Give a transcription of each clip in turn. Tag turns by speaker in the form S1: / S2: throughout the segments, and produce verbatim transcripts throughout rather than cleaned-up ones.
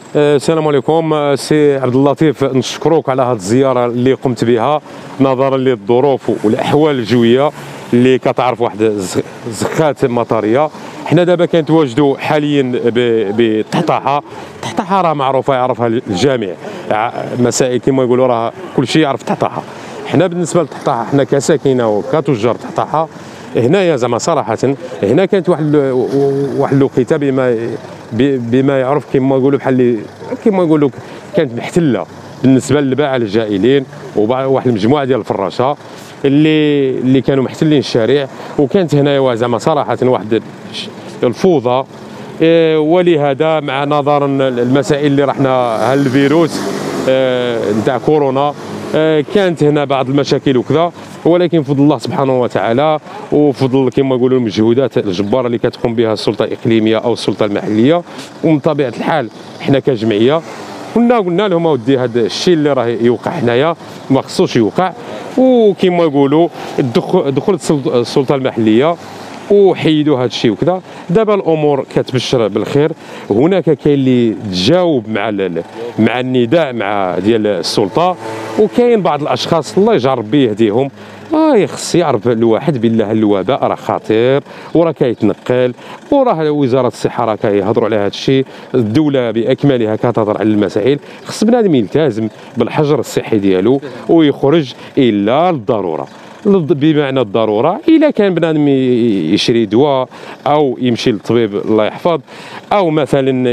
S1: السلام عليكم سي عبد اللطيف، نشكروك على هذه الزياره اللي قمت بها نظرا للظروف والاحوال الجويه اللي كتعرف واحد زخات مطريه. حنا دابا كنتواجدوا حاليا بطحطاحه. طحطاحه راه معروفه يعرفها الجميع، مسائل كما يقولوا راه كل شيء يعرف طحطاحه. حنا بالنسبه لطحطاحه حنا كساكنه وكتجار طحطاحه هنايا زعما صراحه هنا كانت واحد واحد الوقيته بما بما يعرف كما يقولوا بحال كما يقولوا كانت محتله بالنسبه للباعه الجائلين وواحد المجموعه ديال الفراشه اللي اللي كانوا محتلين الشارع، وكانت هنايا زعما صراحه واحد الفوضى. ولهذا مع نظرا المسائل اللي رحنا هالفيروس نتاع كورونا كانت هنا بعض المشاكل وكذا، ولكن بفضل الله سبحانه وتعالى وفضل كما يقولوا المجهودات الجباره اللي كتقوم بها السلطه الاقليميه او السلطه المحليه، ومن طبيعه الحال حنا كجمعيه كنا قلنا لهم اودي هذا الشيء اللي راه يوقع هنايا ما خصوش يوقع، وكما يقولوا دخلت السلطه المحليه وحيدوا هذا الشيء وكذا. دابا الامور كتبشر بالخير. هناك كاين اللي تجاوب مع مع النداء مع ديال السلطه، وكاين بعض الاشخاص الله يجعل ربي يهديهم اه خص يعرف الواحد بالله الوباء راه خطير وراه كيتنقل، وراه وزاره الصحه راه كيهضروا على هذا الشيء، الدوله باكملها كتهضر على المسائل. خص بنادم يلتزم بالحجر الصحي ديالو ويخرج الا للضروره، بمعنى الضروره الا كان بنادم يشري دواء او يمشي للطبيب الله يحفظ، او مثلا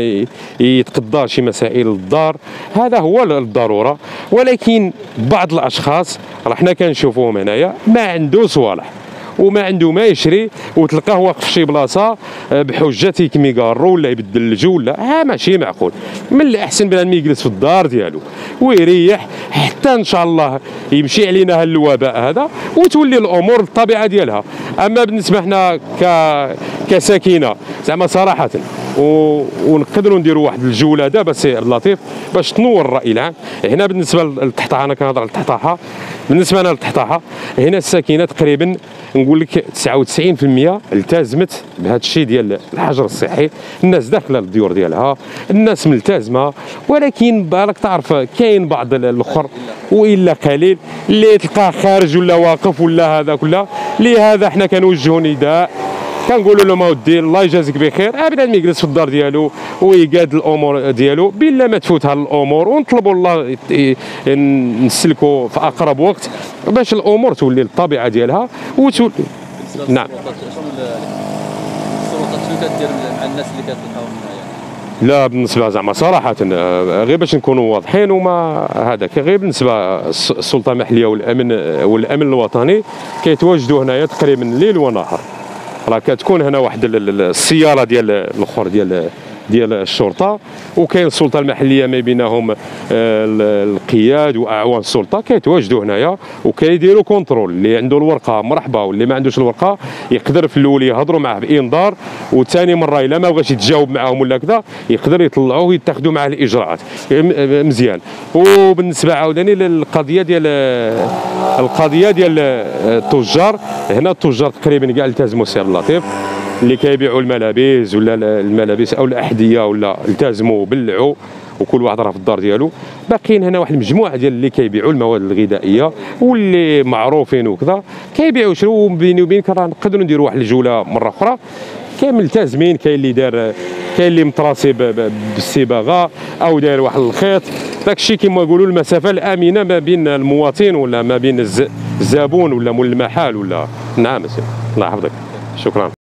S1: يتقضى شي مسائل للدار، هذا هو الضروره. ولكن بعض الاشخاص راه حنا كنشوفوهم هنايا ما عنده صوالح وما عنده ما يشري، وتلقاه واقف في شي بلاصه بحجه يكميكارو ولا يبدل الجو ولا ها ماشي معقول. من الاحسن بنادم يجلس في الدار ديالو ويريح حتى ان شاء الله يمشي علينا هذا الوباء هذا وتولي الامور بالطبيعه ديالها. اما بالنسبه حنا ك كساكنه زعما صراحه و... ونقدروا نديروا واحد الجوله دابا سي عبد اللطيف باش تنور الراي العام. هنا بالنسبه للطحطاحه انا كنهضر على الطحطاحه، بالنسبه لنا للطحطاحه هنا الساكنه تقريبا نقول لك تسعة وتسعين بالمئة التزمت بهذا الشيء ديال الحجر الصحي. الناس داخله للديور ديالها، الناس ملتزمه، ولكن بالك تعرف كاين بعض الاخر والا قليل اللي تلقاه خارج ولا واقف ولا هذا كله. لهذا حنا كنوجهوا نداء كنقولوا لهم اودي الله يجازيك بخير، بنادم يجلس في الدار ديالو ويقاد الامور ديالو بلا ما تفوتها الامور، ونطلبوا الله نسلكوا في اقرب وقت باش الامور تولي للطبيعه ديالها وتولي. نعم.
S2: السلطات شنو كدير مع الناس اللي كتلقاهم هنايا؟
S1: لا بالنسبه زعما صراحه غير باش نكونوا واضحين وما هذاك، غير بالنسبه السلطه المحليه والامن والامن الوطني كيتواجدوا هنايا تقريبا ليل ونهار. راه كتكون هنا واحد السياره ديال الاخر ديال ديال الشرطه، وكاين السلطه المحليه ما بينهم القياد واعوان السلطه كيتواجدوا هنايا وكيديروا كونترول. اللي عنده الورقه مرحبا، واللي ما عندوش الورقه يقدر في الاول يهضروا معاه بانذار، وثاني مره الا ما بغاش يتجاوب معاهم ولا كذا يقدر يطلعوه ويتخذوا معاه الاجراءات مزيان. وبالنسبه عاوتاني للقضيه ديال القضيه ديال التجار، هنا التجار تقريبا كاع التزموا سي عبد اللطيف، اللي كيبيعوا الملابس ولا الملابس او الاحذيه ولا التزموا بلعوا وكل واحد راه في الدار ديالو. باقيين هنا واحد المجموعه ديال اللي كيبيعوا المواد الغذائيه واللي معروفين وكذا كيبيعوا شنو بيني وبينك راه نقدروا نديروا واحد الجوله مره اخرى. كاين ملتزمين، كاين اللي دار كاين اللي متراصي بالصباغه او داير واحد الخيط، داك الشيء كما يقولوا المسافه الامنه ما بين المواطن ولا ما بين الزبون ولا مول المحل ولا. نعم الله يحفظك، شكرا.